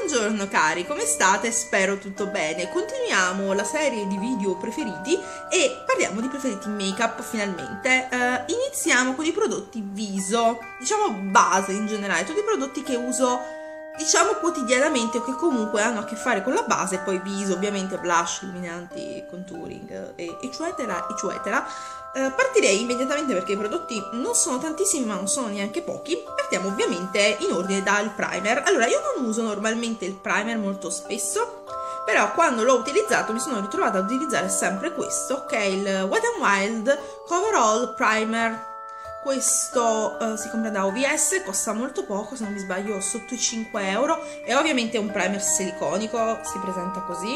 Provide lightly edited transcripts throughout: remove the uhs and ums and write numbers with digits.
Buongiorno cari, come state? Spero tutto bene. Continuiamo la serie di video preferiti e parliamo di preferiti make-up finalmente. Iniziamo con i prodotti viso, diciamo base in generale, tutti i prodotti che uso diciamo quotidianamente o che comunque hanno a che fare con la base, poi viso, ovviamente blush, illuminanti, contouring, eccetera, eccetera. Partirei immediatamente perché i prodotti non sono tantissimi ma non sono neanche pochi. Partiamo ovviamente in ordine dal primer. Allora, io non uso normalmente il primer molto spesso, però quando l'ho utilizzato mi sono ritrovata ad utilizzare sempre questo, che è il Wet n Wild Coverall Primer. Questo si compra da OVS, costa molto poco, se non mi sbaglio sotto i 5 euro, e ovviamente è un primer siliconico, si presenta così,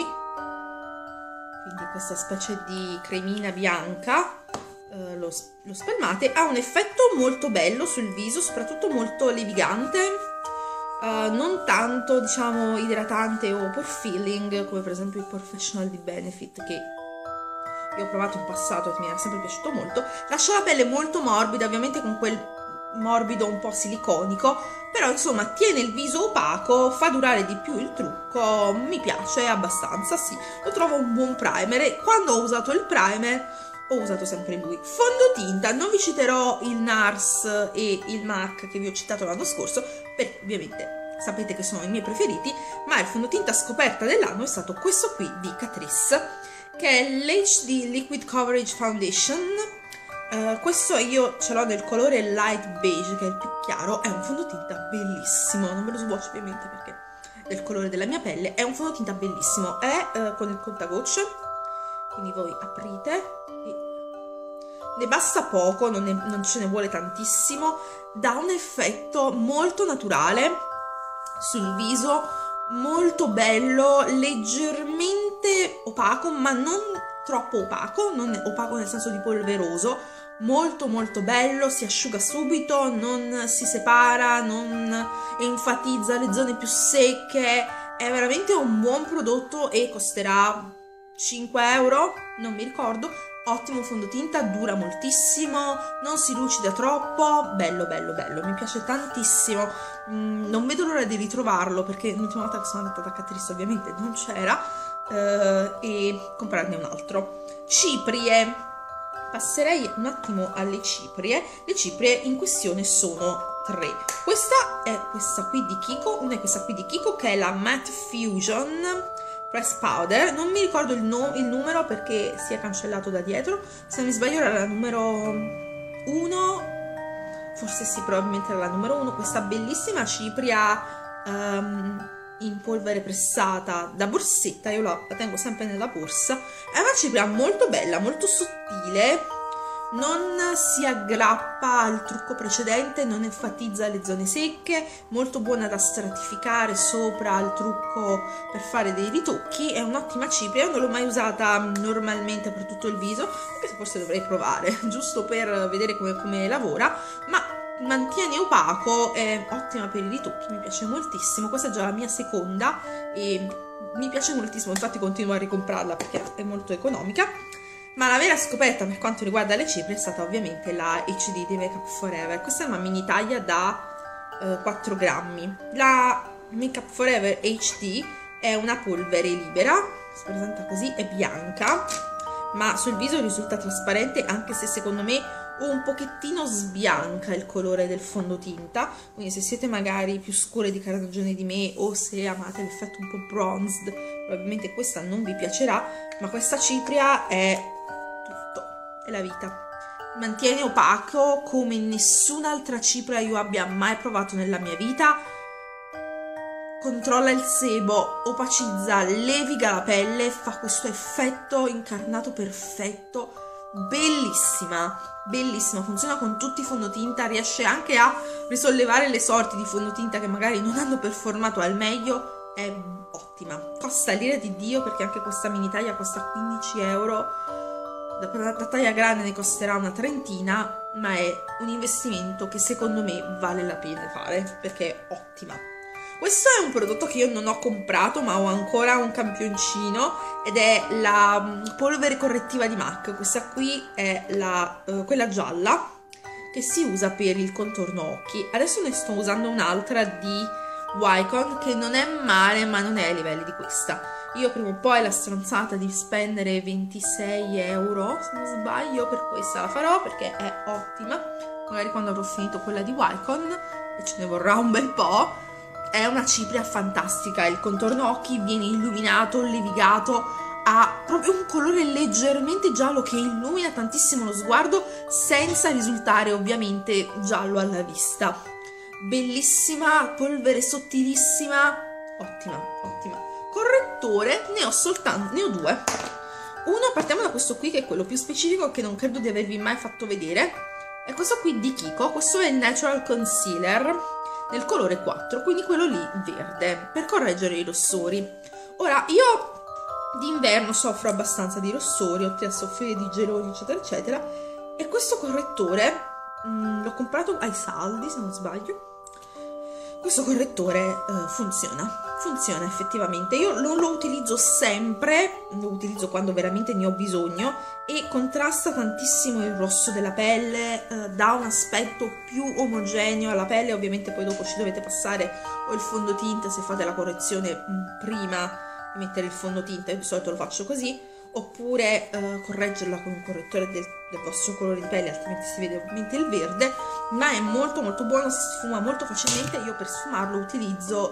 quindi questa specie di cremina bianca, lo spalmate, ha un effetto molto bello sul viso, soprattutto molto levigante, non tanto diciamo idratante o pore filling come per esempio il Professional di Benefit, che io ho provato in passato e mi era sempre piaciuto molto. Lascia la pelle molto morbida, ovviamente con quel morbido un po' siliconico, però insomma tiene il viso opaco, fa durare di più il trucco, mi piace abbastanza, sì, lo trovo un buon primer. E quando ho usato il primer ho usato sempre lui. Fondotinta, non vi citerò il NARS e il MAC che vi ho citato l'anno scorso, perché ovviamente sapete che sono i miei preferiti, ma il fondotinta scoperta dell'anno è stato questo qui di Catrice, che è l'HD Liquid Coverage Foundation. Questo io ce l'ho nel colore light beige, che è il più chiaro. È un fondotinta bellissimo, non ve lo swatch ovviamente perché è il colore della mia pelle. È un fondotinta bellissimo, è con il contagocce, quindi voi aprite e ne basta poco, non ce ne vuole tantissimo, dà un effetto molto naturale sul viso, molto bello, leggermente opaco ma non troppo opaco, non è opaco nel senso di polveroso, molto molto bello, si asciuga subito, non si separa, non enfatizza le zone più secche, è veramente un buon prodotto e costerà 5 euro, non mi ricordo. Ottimo fondotinta, dura moltissimo, non si lucida troppo, bello bello bello, mi piace tantissimo. Non vedo l'ora di ritrovarlo perché l'ultima volta che sono andata da Catrice ovviamente non c'era, e comprarne un altro. Ciprie, passerei un attimo alle ciprie. Le ciprie in questione sono tre. Questa è questa qui di Kiko, una è questa qui di Kiko che è la Matte Fusion Press Powder, non mi ricordo il numero perché si è cancellato da dietro, se non mi sbaglio era la numero 1, forse sì, probabilmente era la numero 1, questa bellissima cipria in polvere pressata da borsetta, io la tengo sempre nella borsa, è una cipria molto bella, molto sottile, non si aggrappa al trucco precedente, non enfatizza le zone secche, molto buona da stratificare sopra il trucco per fare dei ritocchi, è un'ottima cipria, io non l'ho mai usata normalmente per tutto il viso, anche se forse dovrei provare, giusto per vedere come lavora, ma mantiene opaco, è ottima per i ritocchi, mi piace moltissimo, questa è già la mia seconda e mi piace moltissimo, infatti continuo a ricomprarla perché è molto economica. Ma la vera scoperta per quanto riguarda le ciprie è stata ovviamente la HD di Makeup Forever. Questa è una mini taglia da 4 grammi. La Makeup Forever HD è una polvere libera, si presenta così, è bianca, ma sul viso risulta trasparente anche se secondo me un pochettino sbianca il colore del fondotinta, quindi se siete magari più scure di carnagione di me o se amate l'effetto un po' bronzed, probabilmente questa non vi piacerà, ma questa cipria è è la vita, mantiene opaco come nessun'altra cipria io abbia mai provato nella mia vita, controlla il sebo, opacizza, leviga la pelle, fa questo effetto incarnato perfetto, bellissima, bellissima, funziona con tutti i fondotinta, riesce anche a risollevare le sorti di fondotinta che magari non hanno performato al meglio, è ottima, costa l'ira di Dio perché anche questa mini taglia costa 15 euro, da taglia grande ne costerà una trentina, ma è un investimento che secondo me vale la pena fare perché è ottima. Questo è un prodotto che io non ho comprato ma ho ancora un campioncino ed è la polvere correttiva di MAC. Questa qui è quella gialla che si usa per il contorno occhi. Adesso ne sto usando un'altra di Wycon, che non è male, ma non è ai livelli di questa. Io prima o poi la stronzata di spendere 26 euro, se non sbaglio, per questa la farò perché è ottima. Magari quando avrò finito quella di Wycon, e ce ne vorrà un bel po'. È una cipria fantastica, il contorno occhi viene illuminato, levigato, ha proprio un colore leggermente giallo che illumina tantissimo lo sguardo senza risultare ovviamente giallo alla vista. Bellissima, polvere sottilissima, ottima, ottima. Correttore ne ho due. Uno, partiamo da questo qui che è quello più specifico che non credo di avervi mai fatto vedere, è questo qui di Kiko. Questo è il Natural Concealer nel colore 4, quindi quello lì verde, per correggere i rossori. Ora, io d'inverno soffro abbastanza di rossori, oltre a soffrire di geloni eccetera eccetera, e questo correttore l'ho comprato ai saldi se non sbaglio. Questo correttore funziona effettivamente. Io non lo utilizzo sempre, lo utilizzo quando veramente ne ho bisogno, e contrasta tantissimo il rosso della pelle, dà un aspetto più omogeneo alla pelle. Ovviamente poi dopo ci dovete passare o il fondotinta se fate la correzione prima di mettere il fondotinta, io di solito lo faccio così, oppure correggerla con un correttore del vostro colore di pelle, altrimenti si vede ovviamente il verde. Ma è molto molto buono, si sfuma molto facilmente. Io per sfumarlo utilizzo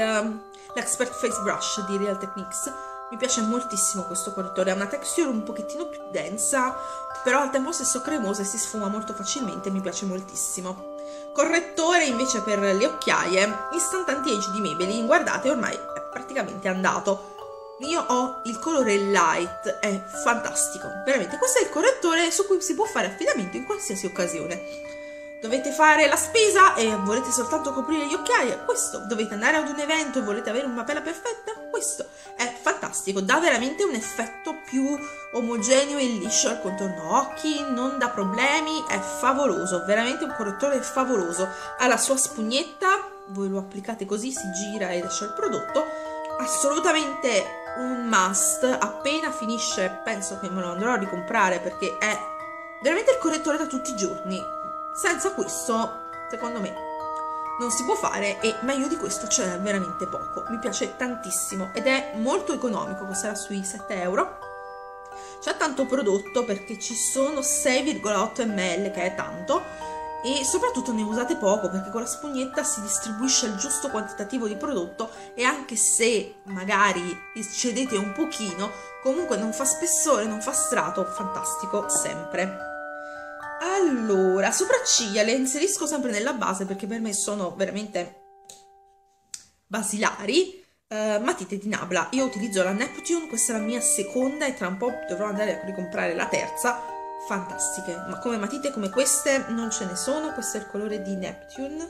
l'Expert Face Brush di Real Techniques. Mi piace moltissimo questo correttore, ha una texture un pochettino più densa, però al tempo stesso cremosa e si sfuma molto facilmente, mi piace moltissimo. Correttore invece per le occhiaie, Instant Anti-Age di Maybelline, guardate ormai è praticamente andato. Io ho il colore light, è fantastico, veramente. Questo è il correttore su cui si può fare affidamento in qualsiasi occasione. Dovete fare la spesa e volete soltanto coprire gli occhiali, questo. Dovete andare ad un evento e volete avere una pelle perfetta, questo. È fantastico, dà veramente un effetto più omogeneo e liscio al contorno occhi, non dà problemi, è favoloso, veramente un correttore favoloso. Ha la sua spugnetta, voi lo applicate così, si gira ed esce il prodotto. Assolutamente un must. Appena finisce penso che me lo andrò a ricomprare perché è veramente il correttore da tutti i giorni. Senza questo secondo me non si può fare, e meglio di questo c'è veramente poco. Mi piace tantissimo ed è molto economico, costerà sui 7 euro. C'è tanto prodotto perché ci sono 6,8 ml, che è tanto, e soprattutto ne usate poco perché con la spugnetta si distribuisce il giusto quantitativo di prodotto, e anche se magari eccedete un pochino comunque non fa spessore, non fa strato, fantastico sempre. Allora, sopracciglia le inserisco sempre nella base perché per me sono veramente basilari. Matite di Nabla, io utilizzo la Neptune, questa è la mia seconda e tra un po' dovrò andare a ricomprare la terza. Fantastiche, ma come matite come queste non ce ne sono. Questo è il colore di Neptune,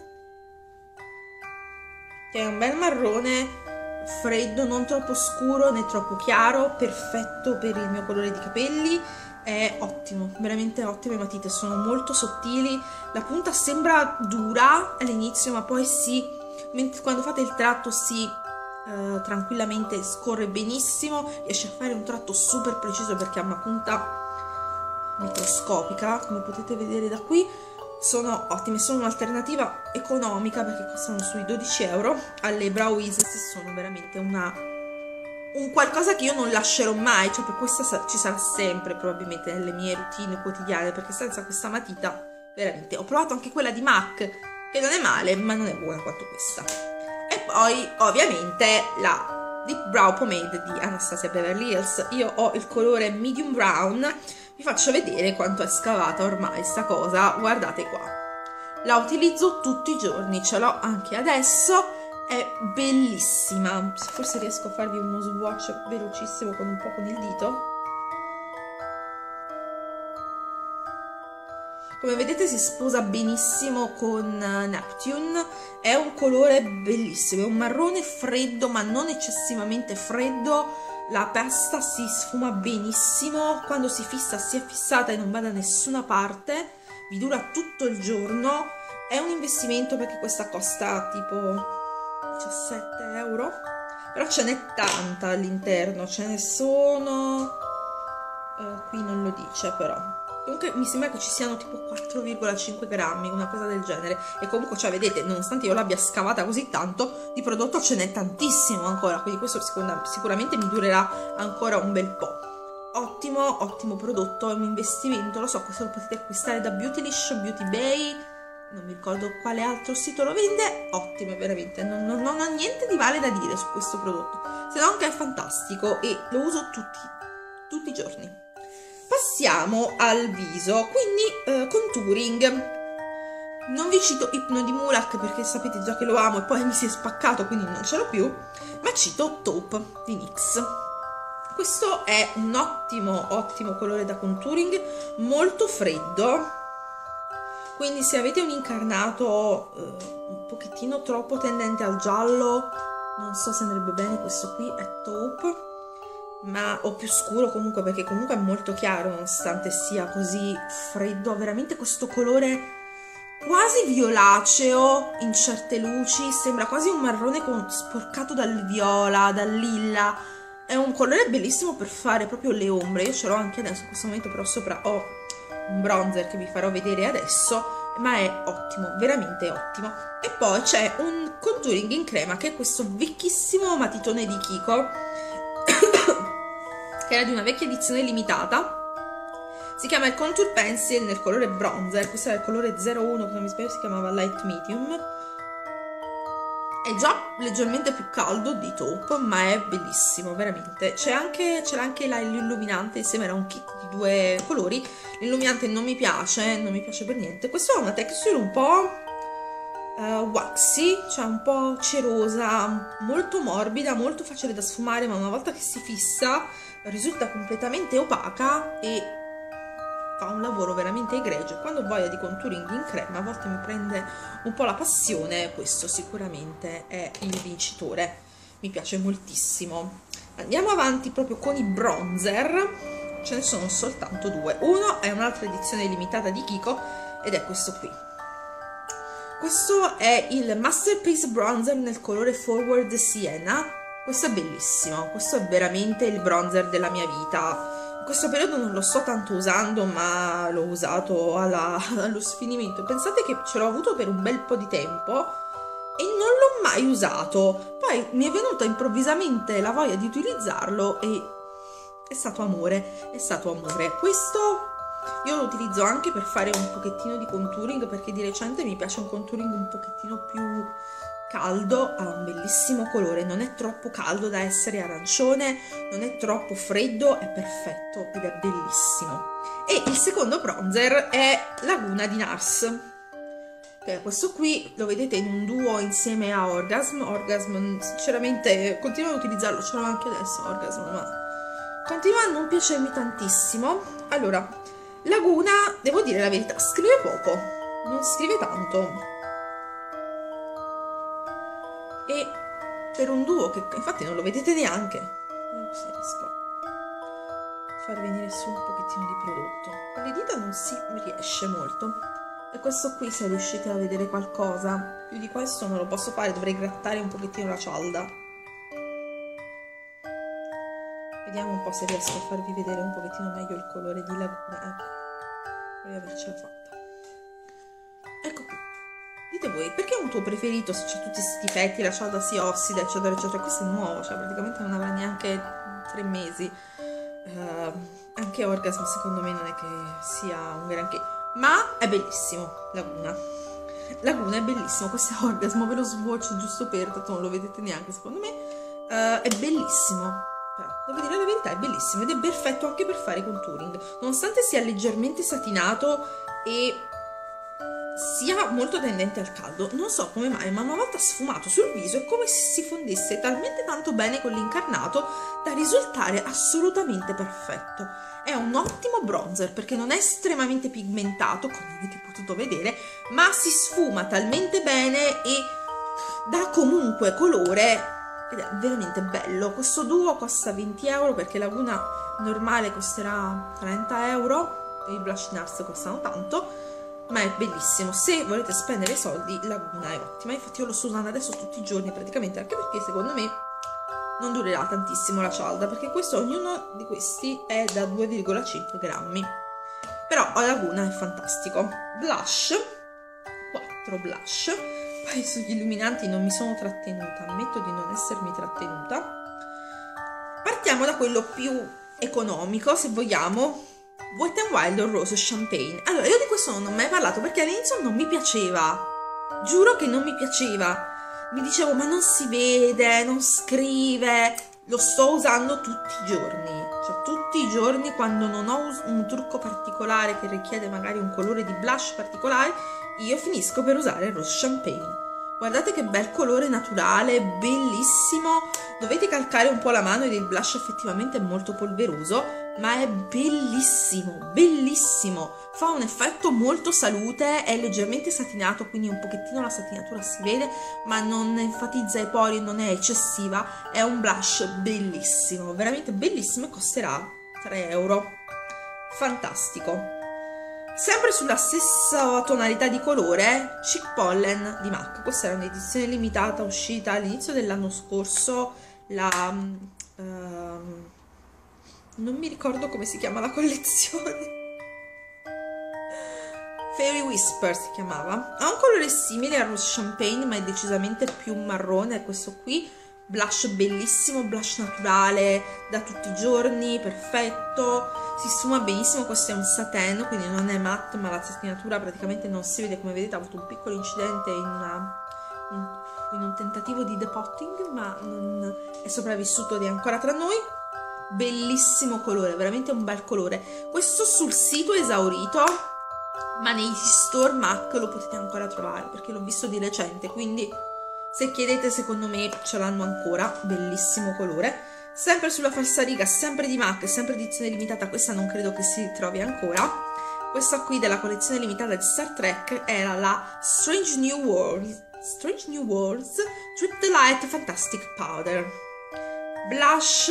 che è un bel marrone freddo, non troppo scuro né troppo chiaro, perfetto per il mio colore di capelli. È ottimo, veramente ottime matite, sono molto sottili. La punta sembra dura all'inizio, ma poi quando fate il tratto tranquillamente scorre benissimo, riesce a fare un tratto super preciso perché ha una punta microscopica, come potete vedere da qui. Sono ottime, sono un'alternativa economica perché costano sui 12 euro alle Brow Ease. Sono veramente un qualcosa che io non lascerò mai, cioè per questa ci sarà sempre probabilmente nelle mie routine quotidiane, perché senza questa matita veramente. Ho provato anche quella di MAC, che non è male ma non è buona quanto questa. E poi ovviamente la Deep Brow Pomade di Anastasia Beverly Hills. Io ho il colore medium brown. Vi faccio vedere quanto è scavata ormai sta cosa, guardate qua. La utilizzo tutti i giorni, ce l'ho anche adesso, è bellissima. Forse riesco a farvi uno swatch velocissimo con un po' con il dito. Come vedete si sposa benissimo con Neptune, è un colore bellissimo, è un marrone freddo ma non eccessivamente freddo. La pasta si sfuma benissimo, quando si fissa si è fissata e non va da nessuna parte, vi dura tutto il giorno. È un investimento perché questa costa tipo 17 euro, però ce n'è tanta all'interno, ce ne sono, qui non lo dice però, Comunque mi sembra che ci siano tipo 4,5 grammi, una cosa del genere. E comunque, cioè, vedete, nonostante io l'abbia scavata così tanto, di prodotto ce n'è tantissimo ancora. Quindi questo sicuramente mi durerà ancora un bel po'. Ottimo, ottimo prodotto, è un investimento, lo so, questo lo potete acquistare da Beautylish, Beauty Bay, non mi ricordo quale altro sito lo vende. Ottimo, veramente, non ho niente di male da dire su questo prodotto, se non che è fantastico e lo uso tutti i giorni. Passiamo al viso, quindi contouring. Non vi cito Ipno di Mulak perché sapete già che lo amo e poi mi si è spaccato, quindi non ce l'ho più, ma cito Taupe di NYX. Questo è un ottimo colore da contouring, molto freddo, quindi se avete un incarnato un pochettino troppo tendente al giallo, non so se andrebbe bene. Questo qui è Taupe, ma o più scuro comunque, perché comunque è molto chiaro nonostante sia così freddo. Ha veramente questo colore quasi violaceo in certe luci, sembra quasi un marrone sporcato dal viola, dal lilla. È un colore bellissimo per fare proprio le ombre. Io ce l'ho anche adesso in questo momento, però sopra ho un bronzer che vi farò vedere adesso, ma è ottimo, veramente ottimo. E poi c'è un contouring in crema che è questo vecchissimo matitone di Kiko che era di una vecchia edizione limitata. Si chiama il Contour Pencil nel colore bronzer. Questo è il colore 01, che non mi sbaglio si chiamava Light Medium. È già leggermente più caldo di Taupe, ma è bellissimo, veramente. C'era anche l'illuminante, insieme era un kit di 2 colori. L'illuminante non mi piace per niente. Questo ha una texture un po' waxy, cioè un po' cerosa, molto morbida, molto facile da sfumare, ma una volta che si fissa risulta completamente opaca e fa un lavoro veramente egregio. Quando ho voglia di contouring in crema, a volte mi prende un po' la passione, questo sicuramente è il vincitore, mi piace moltissimo. Andiamo avanti proprio con i bronzer, ce ne sono soltanto 2. Uno è un'altra edizione limitata di Kiko ed è questo qui. Questo è il Masterpiece Bronzer nel colore Forward Sienna. Questo è bellissimo, questo è veramente il bronzer della mia vita. In questo periodo non lo sto tanto usando, ma l'ho usato allo sfinimento. Pensate che ce l'ho avuto per un bel po' di tempo e non l'ho mai usato. Poi mi è venuta improvvisamente la voglia di utilizzarlo e è stato amore, è stato amore. Questo io lo utilizzo anche per fare un pochettino di contouring, perché di recente mi piace un contouring un pochettino più caldo. Ha un bellissimo colore, non è troppo caldo da essere arancione, non è troppo freddo, è perfetto ed è bellissimo. E il secondo bronzer è Laguna di NARS, che questo qui lo vedete in un duo insieme a Orgasm sinceramente continuo ad utilizzarlo, ce l'ho anche adesso Orgasm, ma continua a non piacermi tantissimo. Allora, Laguna, devo dire la verità, scrive poco, non scrive tanto, e per un duo che infatti non lo vedete neanche, vediamo se riesco a far venire su un pochettino di prodotto, con le dita non si riesce molto. E questo qui, se riuscite a vedere qualcosa, più di questo non lo posso fare, dovrei grattare un pochettino la cialda. Vediamo un po' se riesco a farvi vedere un pochettino meglio il colore di Laguna. Ecco, vorrei avercela fatta. Ecco qui. Dite voi, perché è un tuo preferito se c'è tutti questi difetti, la cialda si ossida, eccetera, eccetera. Questo è nuovo, cioè praticamente non avrà neanche 3 mesi. Anche Orgasm secondo me non è che sia un granché, ma è bellissimo, Laguna. Laguna è bellissimo, questo è Orgasm, ve lo swatch giusto per, tanto non lo vedete neanche secondo me. È bellissimo. Però, devo dire la verità, è bellissimo ed è perfetto anche per fare contouring, nonostante sia leggermente satinato e sia molto tendente al caldo. Non so come mai, ma una volta sfumato sul viso è come se si fondesse talmente tanto bene con l'incarnato da risultare assolutamente perfetto. È un ottimo bronzer perché non è estremamente pigmentato, come avete potuto vedere, ma si sfuma talmente bene e dà comunque colore ed è veramente bello. Questo duo costa 20 euro perché Laguna normale costerà 30 euro e i blush NARS costano tanto, ma è bellissimo. Se volete spendere soldi, Laguna è ottima. Infatti io lo sto usando adesso tutti i giorni praticamente, anche perché secondo me non durerà tantissimo la cialda, perché questo, ognuno di questi è da 2,5 grammi. però alla Laguna è fantastico. Blush, 4 blush, poi sugli illuminanti non mi sono trattenuta, ammetto di non essermi trattenuta. Partiamo da quello più economico, se vogliamo, Wet n Wild Rose Champagne. Allora, io di questo non ho mai parlato perché all'inizio non mi piaceva, giuro che non mi piaceva. Mi dicevo, ma non si vede, non scrive. Lo sto usando tutti i giorni, cioè tutti i giorni quando non ho un trucco particolare che richiede magari un colore di blush particolare, io finisco per usare il Rose Champagne. Guardate che bel colore naturale, bellissimo. Dovete calcare un po' la mano ed il blush effettivamente è molto polveroso, ma è bellissimo, bellissimo. Fa un effetto molto salute, è leggermente satinato, quindi un pochettino la satinatura si vede, ma non enfatizza i pori, non è eccessiva. È un blush bellissimo, veramente bellissimo e costerà 3 euro. Fantastico. Sempre sulla stessa tonalità di colore, Chic Pollen di MAC. Questa era un'edizione limitata uscita all'inizio dell'anno scorso, non mi ricordo come si chiama la collezione, Fairy Whisper si chiamava. Ha un colore simile al Rose Champagne ma è decisamente più marrone, è questo qui. Blush bellissimo, blush naturale da tutti i giorni, perfetto, si sfuma benissimo. Questo è un satin, quindi non è matte, ma la satinatura praticamente non si vede. Come vedete ha avuto un piccolo incidente in un tentativo di depotting, ma non è sopravvissuto ed è ancora tra noi. Bellissimo colore, veramente un bel colore. Questo sul sito è esaurito, ma nei store MAC lo potete ancora trovare perché l'ho visto di recente, quindi se chiedete secondo me ce l'hanno ancora. Bellissimo colore, sempre sulla falsariga, sempre di MAC, sempre edizione limitata. Questa non credo che si trovi ancora. Questa qui della collezione limitata di Star Trek era la Strange New Worlds Trip the Light Fantastic Powder. Blush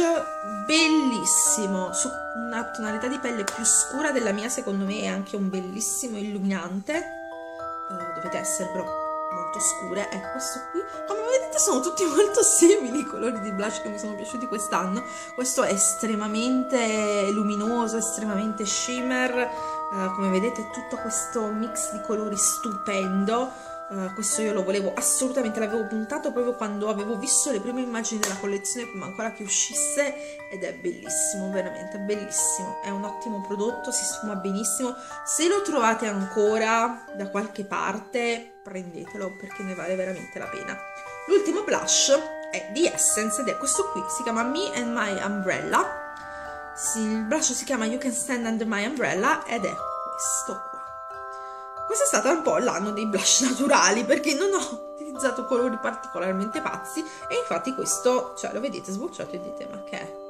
bellissimo, su una tonalità di pelle più scura della mia, secondo me è anche un bellissimo illuminante. Dovete essere però molto scure. È questo qui, come vedete sono tutti molto simili i colori di blush che mi sono piaciuti quest'anno. Questo è estremamente luminoso, estremamente shimmer, come vedete tutto questo mix di colori stupendo. Questo io lo volevo assolutamente, l'avevo puntato proprio quando avevo visto le prime immagini della collezione, prima ancora che uscisse, ed è bellissimo, veramente bellissimo. È un ottimo prodotto, si sfuma benissimo. Se lo trovate ancora da qualche parte prendetelo perché ne vale veramente la pena. L'ultimo blush è di Essence ed è questo qui, si chiama Me and My Umbrella. Il blush si chiama You Can Stand Under My Umbrella ed è questo qua. Questo è stato un po' l'anno dei blush naturali perché non ho utilizzato colori particolarmente pazzi e infatti questo, cioè lo vedete sbocciato e dite ma che è?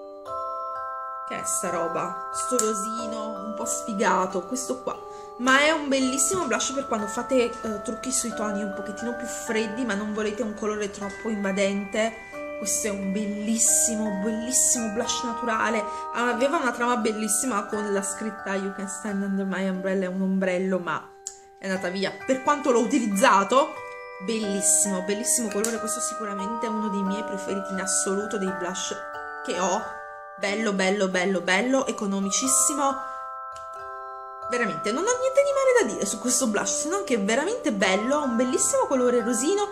Che è sta roba? Sto rosino un po' sfigato, questo qua. Ma è un bellissimo blush per quando fate trucchi sui toni un pochettino più freddi ma non volete un colore troppo invadente. Questo è un bellissimo, bellissimo blush naturale. Aveva una trama bellissima con la scritta You Can Stand Under My Umbrella, è un ombrello ma è andata via. Per quanto l'ho utilizzato, bellissimo, bellissimo colore. Questo sicuramente è uno dei miei preferiti in assoluto dei blush che ho. Bello, bello, bello, bello, economicissimo. Veramente, non ho niente di male da dire su questo blush, se non che è veramente bello, ha un bellissimo colore rosino,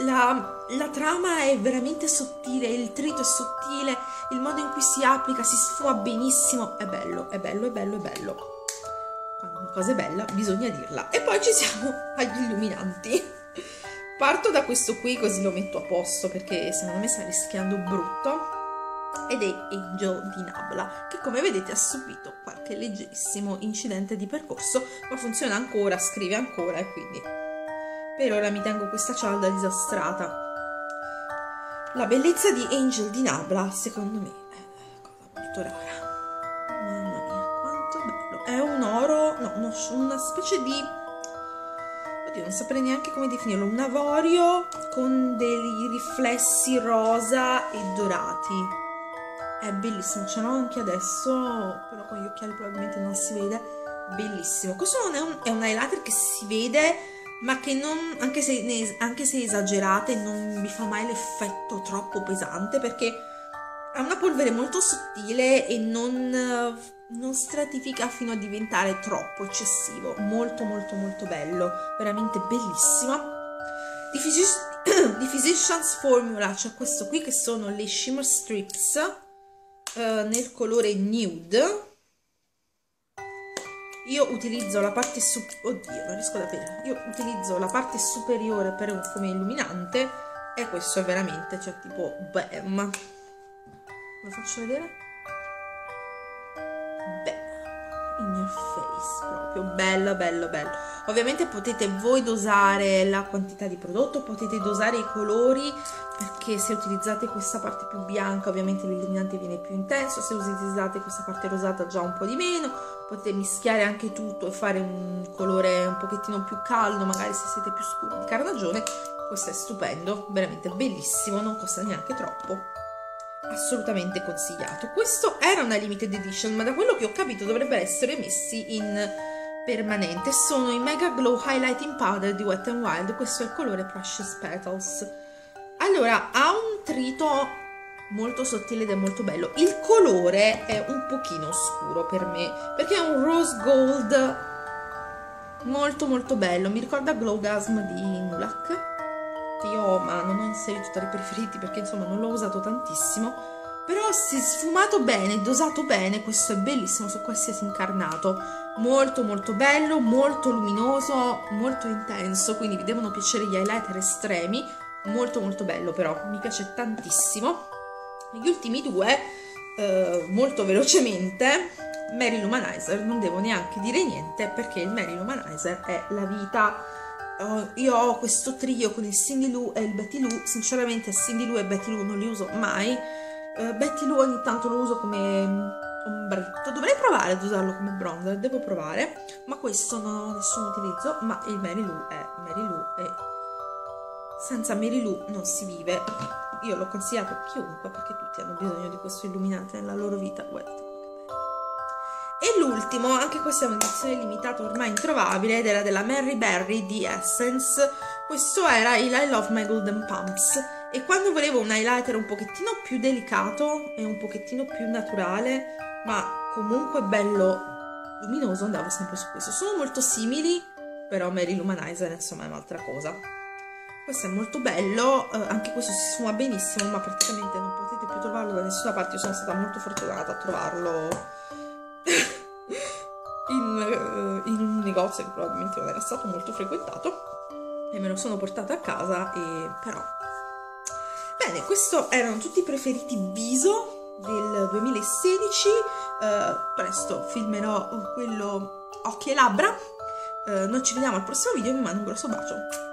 la trama è veramente sottile, il trito è sottile, il modo in cui si applica, si sfuma benissimo, è bello, è bello, è bello, è bello. Quando una cosa è bella bisogna dirla. E poi ci siamo agli illuminanti. Parto da questo qui così lo metto a posto perché secondo me sta rischiando brutto. Ed è Angel di Nabla, che come vedete ha subito qualche leggerissimo incidente di percorso, ma funziona ancora, scrive ancora e quindi per ora mi tengo questa cialda disastrata. La bellezza di Angel di Nabla secondo me è una cosa molto rara. Mamma mia, quanto bello! È un oro, no, una specie di... oddio, non saprei neanche come definirlo, un avorio con dei riflessi rosa e dorati. È bellissimo, ce l'ho anche adesso, però con gli occhiali probabilmente non si vede. Bellissimo. Questo non è un highlighter che si vede, ma che non, anche se esagerate, non mi fa mai l'effetto troppo pesante, perché Ha una polvere molto sottile e non stratifica fino a diventare troppo eccessivo. Molto molto molto bello, veramente bellissimo. Di Physicians Formula c'è questo qui che sono le Shimmer Strips nel colore nude. Io utilizzo la parte oddio, non riesco ad aprire. Io utilizzo la parte superiore come illuminante e questo è veramente, cioè tipo bam. Lo faccio vedere? In your face, proprio bello bello bello. Ovviamente potete voi dosare la quantità di prodotto, potete dosare i colori, perché se utilizzate questa parte più bianca ovviamente l'illuminante viene più intenso, se utilizzate questa parte rosata già un po' di meno. Potete mischiare anche tutto e fare un colore un pochettino più caldo, magari se siete più scuri di carnagione. Questo è stupendo, veramente bellissimo, non costa neanche troppo, assolutamente consigliato. Questo era una limited edition, ma da quello che ho capito dovrebbero essere messi in permanente. Sono i Mega Glow Highlighting Powder di Wet n Wild, questo è il colore Precious Petals. Allora, ha un trito molto sottile ed è molto bello. Il colore è un pochino scuro per me, perché è un rose gold molto molto bello, mi ricorda Glowgasm di Nulak, che io ma non ho inserito tra i preferiti perché insomma non l'ho usato tantissimo, però se sfumato bene, dosato bene, questo è bellissimo su qualsiasi incarnato. Molto molto bello, molto luminoso, molto intenso, quindi vi devono piacere gli highlighter estremi. Molto molto bello, però mi piace tantissimo. Gli ultimi due, molto velocemente, Mary Lumanizer, non devo neanche dire niente perché il Mary Lumanizer è la vita. Io ho questo trio con il Cindy Lou e il Betty Lou. Sinceramente Cindy Lou e Betty Lou non li uso mai. Betty Lou ogni tanto lo uso come ombretto, dovrei provare ad usarlo come bronzer, devo provare, ma questo non ho nessun utilizzo. Ma il Mary Lou è Mary Lou e senza Mary Lou non si vive. Io l'ho consigliato a chiunque perché tutti hanno bisogno di questo illuminante nella loro vita. Guardate. E l'ultimo, anche questa è un'edizione limitata ormai introvabile, ed era della Mary Berry di Essence. Questo era il I Love My Golden Pumps, e quando volevo un highlighter un pochettino più delicato e un pochettino più naturale, ma comunque bello luminoso, andavo sempre su questo. Sono molto simili, però Mary Lumanizer insomma è un'altra cosa. Questo è molto bello, anche questo si sfuma benissimo, ma praticamente non potete più trovarlo da nessuna parte. Io sono stata molto fortunata a trovarlo in un negozio che probabilmente non era stato molto frequentato, e me lo sono portata a casa. E però bene, questi erano tutti i preferiti viso del 2016. Presto filmerò quello occhi e labbra. Noi ci vediamo al prossimo video, vi mando un grosso bacio.